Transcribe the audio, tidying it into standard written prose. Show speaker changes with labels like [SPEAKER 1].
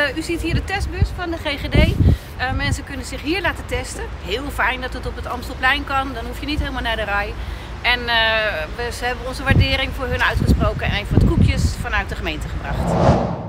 [SPEAKER 1] U ziet hier de testbus van de GGD. Mensen kunnen zich hier laten testen. Heel fijn dat het op het Amstelplein kan, dan hoef je niet helemaal naar de RAI. En ze hebben onze waardering voor hun uitgesproken en even wat koekjes vanuit de gemeente gebracht.